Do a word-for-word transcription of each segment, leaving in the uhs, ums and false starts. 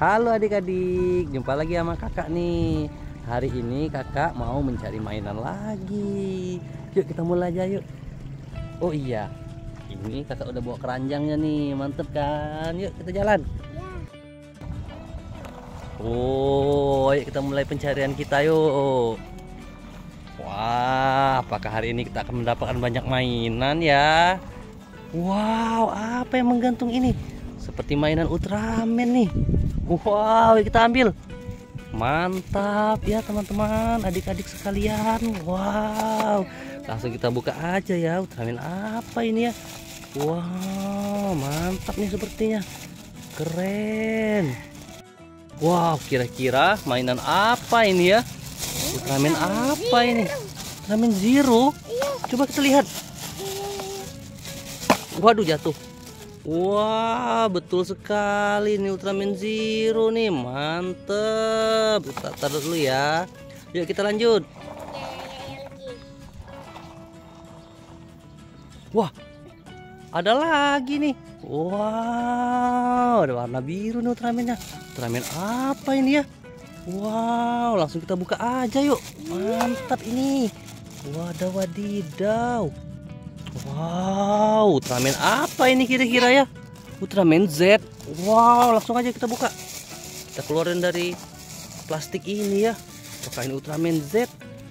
Halo adik-adik, jumpa lagi sama kakak nih. Hari ini kakak mau mencari mainan lagi. Yuk kita mulai aja yuk. Oh iya, ini kakak udah bawa keranjangnya nih, mantep kan? Yuk kita jalan. Oh, yuk kita mulai pencarian kita yuk. Wah, apakah hari ini kita akan mendapatkan banyak mainan ya? Wow, apa yang menggantung ini? Seperti mainan Ultraman nih. Wow, kita ambil. Mantap ya teman-teman, adik-adik sekalian. Wow, langsung kita buka aja ya. Ultraman apa ini ya? Wow, mantap nih sepertinya. Keren. Wow, kira-kira mainan apa ini ya? Ultraman apa ini? Ultraman Zero. Coba kita lihat. Waduh, jatuh. Wah, betul sekali nih Ultraman Zero nih, mantep. Kita taruh dulu ya. Yuk kita lanjut. Wah, ada lagi nih. Wow, ada warna biru nih Ultramannya. Ultraman apa ini ya? Wow, langsung kita buka aja yuk. Mantap ini. Wadah wadidaw. Wow, Ultraman apa ini kira-kira ya? Ultraman Z. Wow, langsung aja kita buka. Kita keluarin dari plastik ini ya. Apakah ini Ultraman Z?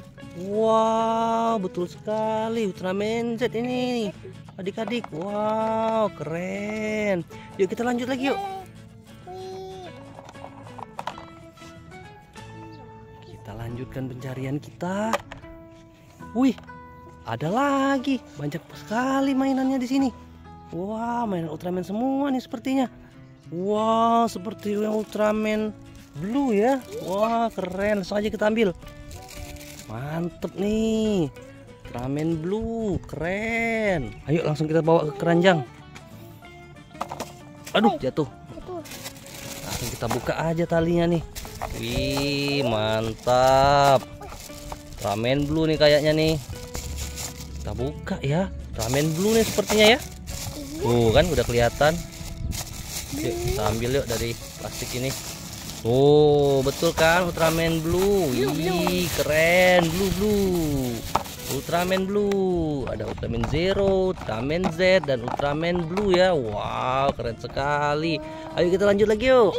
Wow, betul sekali Ultraman Z ini. Adik-adik, wow, keren. Yuk kita lanjut lagi yuk. Kita lanjutkan pencarian kita. Wih, ada lagi, banyak sekali mainannya di sini. Wah, mainan Ultraman semua nih sepertinya. Wah, seperti yang Ultraman Blue ya. Wah, keren. Langsung aja kita ambil. Mantep nih, Ultraman Blue, keren. Ayo langsung kita bawa ke keranjang. Aduh, jatuh. Langsung kita buka aja talinya nih. Wih, mantap. Ultraman Blue nih kayaknya nih. Kita buka ya, Ultraman Blue nih sepertinya ya. Tuh kan udah kelihatan. Yuk kita ambil yuk dari plastik ini. Oh, betul kan Ultraman Blue. Wih, keren, blue blue. Ultraman Blue. Ada Ultraman Zero, Ultraman Z dan Ultraman Blue ya. Wow, keren sekali. Ayo kita lanjut lagi yuk.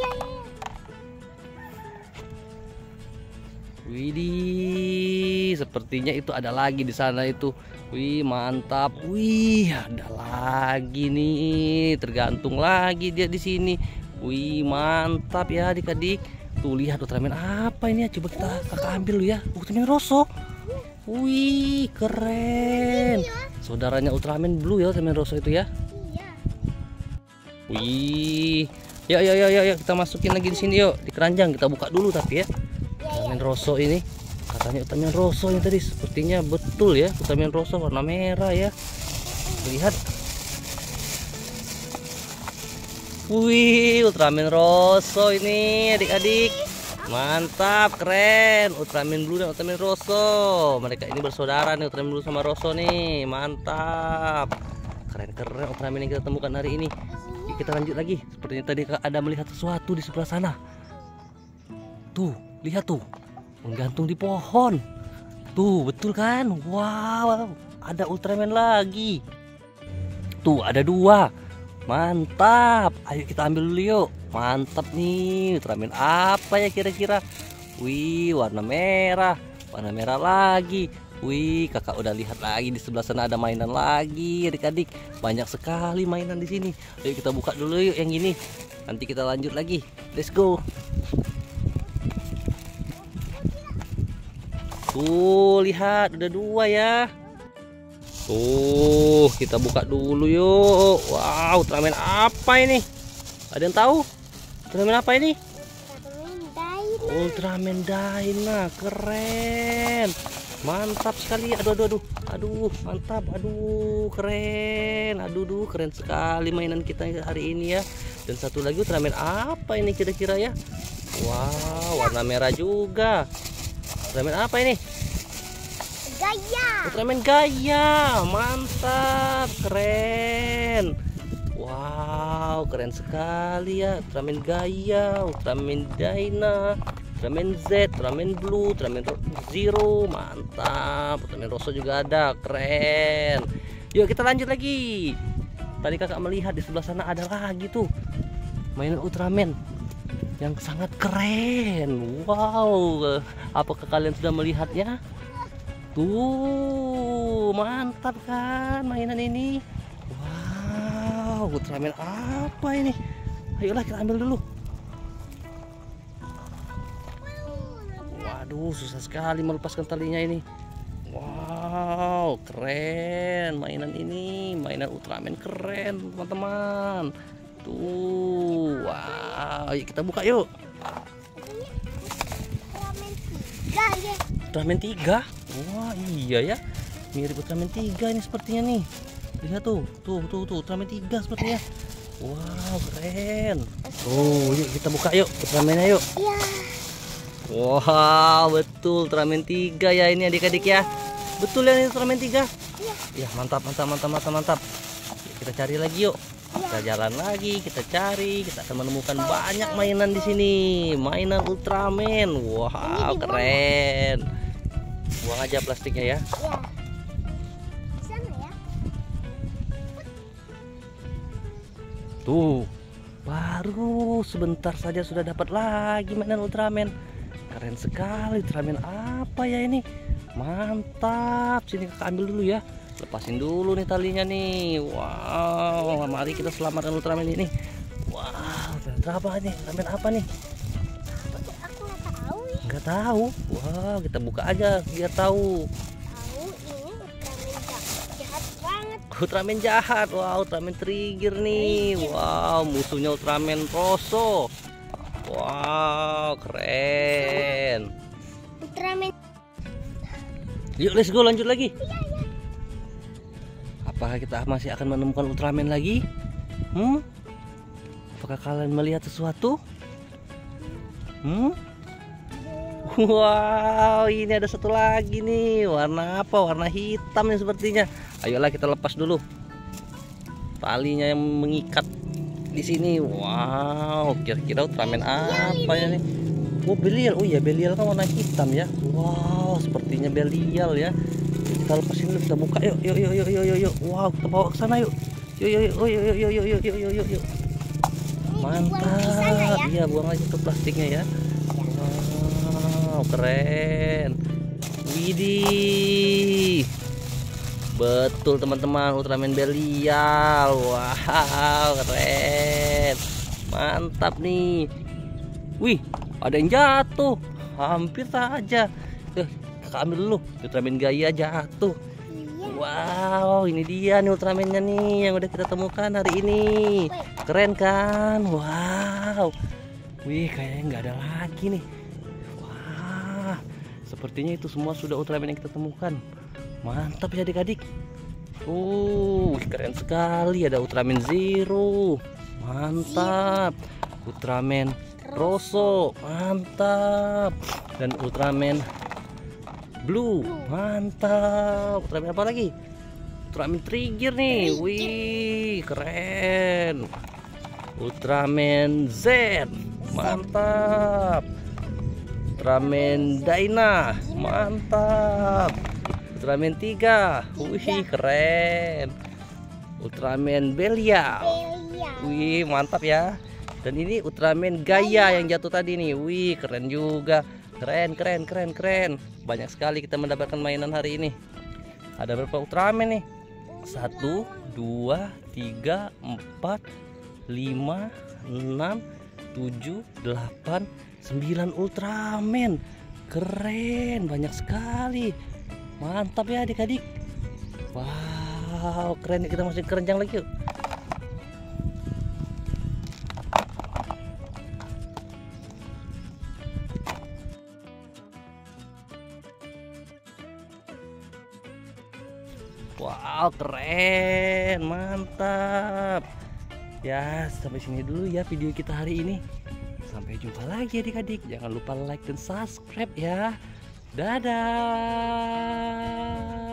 Widih, sepertinya itu ada lagi di sana itu. Wih, mantap. Wih, ada lagi nih. Tergantung lagi dia di sini. Wih, mantap ya adik-adik. Tuh lihat Ultraman apa ini ya? Coba kita kakak ambil dulu ya. Ultraman Rosso. Wih, keren. Saudaranya Ultraman Blue ya, Ultraman Rosso itu ya. Wih. Ya ya ya ya, kita masukin lagi di sini yuk. Di keranjang kita buka dulu tapi ya. Ultraman Rosso ini katanya Ultraman Rosso ini tadi sepertinya betul ya, Ultraman Rosso warna merah ya. Lihat. Wih, Ultraman Rosso ini adik-adik. Mantap, keren. Ultraman Blue dan Ultraman Rosso. Mereka ini bersaudara nih, Ultraman Blue sama Rosso nih. Mantap. Keren-keren Ultraman yang kita temukan hari ini. Yuk, kita lanjut lagi. Sepertinya tadi ada melihat sesuatu di sebelah sana. Tuh, lihat tuh, menggantung di pohon. Tuh, betul kan? Wow, ada Ultraman lagi. Tuh, ada dua. Mantap. Ayo kita ambil dulu yuk. Mantap nih, Ultraman apa ya kira-kira? Wih, warna merah. Warna merah lagi. Wih, kakak udah lihat lagi di sebelah sana ada mainan lagi, adik-adik. Banyak sekali mainan di sini. Ayo kita buka dulu yuk yang ini. Nanti kita lanjut lagi. Let's go. Tuh, lihat udah dua ya. Tuh, kita buka dulu yuk. Wow, Ultraman apa ini? Ada yang tahu? Ultraman apa ini? Ultraman Dyna, keren. Mantap sekali. Aduh, aduh, aduh. Aduh, mantap. Aduh, keren. Aduh, aduh, keren sekali mainan kita hari ini ya. Dan satu lagi Ultraman apa ini kira-kira ya? Wow, warna merah juga. Ultraman apa ini? Gaya. Ultraman Gaya, mantap, keren. Wow, Wow, keren sekali ya. Ultraman Gaia, Ultraman Dyna, Ultraman Z, Ultraman Blue, Ultraman Zero, mantap. Ultraman Rosso juga ada, keren. Yuk kita lanjut lagi. Tadi kakak melihat di sebelah sana ada lagi tuh mainan Ultraman yang sangat keren. Wow, apakah kalian sudah melihatnya? Tuh, mantap kan mainan ini. Wow, Ultraman apa ini? Ayolah kita ambil dulu. Waduh, susah sekali melepaskan talinya ini. Wow, keren mainan ini, mainan Ultraman keren teman-teman. Tuh, wow, yuk kita buka yuk. Ultraman tiga. Wah, iya ya, mirip Ultraman tiga ini sepertinya nih. Lihat tuh, tuh, tuh, tuh, Ultraman tiga sepertinya. Wow, keren. Tuh, yuk kita buka yuk Ultramannya yuk. Iya. Wow, betul Ultraman tiga ya ini adik-adik ya. Betul ya ini Ultraman tiga? Iya. Ya, mantap, mantap, mantap, mantap, mantap. Yuk, kita cari lagi yuk. Kita jalan lagi, kita cari, kita akan menemukan banyak mainan di sini. Mainan Ultraman. Wow, keren. Buang aja plastiknya ya. Iya. Sana ya. Tuh, baru sebentar saja sudah dapat lagi mainan Ultraman. Keren sekali. Ultraman apa ya ini? Mantap. Sini kakak ambil dulu ya. Lepasin dulu nih talinya nih. Wow, mari kita selamatkan Ultraman ini. Wow, berapa nih? Ultraman apa nih? Aku nggak tahu. Nggak tahu. Wow, kita buka aja biar tahu. Tahu ini Ultraman jahat banget. Ultraman jahat. Wow, Ultraman Trigger nih. Wow, musuhnya Ultraman Rosso. Wow, keren. Ultraman. Yuk, let's go lanjut lagi. Apakah kita masih akan menemukan Ultraman lagi? Hmm? Apakah kalian melihat sesuatu? Hmm? Wow, ini ada satu lagi nih. Warna apa? Warna hitam nih sepertinya. Ayolah kita lepas dulu talinya yang mengikat di sini. Wow, kira-kira Ultraman apa ya nih? Oh, Belial. Oh iya, Belial kan warna hitam ya. Wow, sepertinya Belial ya. Kita lepasin dulu, kita buka yuk. Yuk, yuk, yuk, yuk, yuk, yuk. Wow, kita bawa ke sana yuk. Yuk, yuk, yuk, yuk, yuk, yuk, yuk, yuk, yuk, yuk, yuk. Mantap. Iya, buang aja ke plastiknya ya. Wow, keren. Widih. Betul teman-teman, Ultraman Belial. Wow, keren. Mantap nih. Wih, ada yang jatuh. Hampir saja. Tuh, kakak ambil dulu. Ultraman Gaia jatuh. Wow, ini dia nih Ultramannya nih yang udah kita temukan hari ini. Keren kan? Wow. Wih, kayaknya nggak ada lagi nih. Wah, sepertinya itu semua sudah Ultraman yang kita temukan. Mantap ya adik-adik. Uh, keren sekali. Ada Ultraman Zero. Mantap. Ultraman Rosso. Mantap. Dan Ultraman Blue. Mantap. Ultraman apa lagi? Ultraman Trigger nih. Wih, keren. Ultraman Z. Mantap. Ultraman Dyna. Mantap. Ultraman tiga. Wih, keren. Ultraman Belial. Wih, mantap ya. Dan ini Ultraman Gaia yang jatuh tadi nih. Wih, keren juga. Keren, keren, keren, keren. Banyak sekali kita mendapatkan mainan hari ini. Ada berapa Ultraman nih? Satu, dua, tiga, empat, lima, enam, tujuh, delapan, sembilan Ultraman. Keren, banyak sekali. Mantap ya adik-adik. Wow, keren. Kita masih keranjang lagi yuk. Wow, keren, mantap. Ya, sampai sini dulu ya video kita hari ini. Sampai jumpa lagi adik-adik. Jangan lupa like dan subscribe ya. Dadah.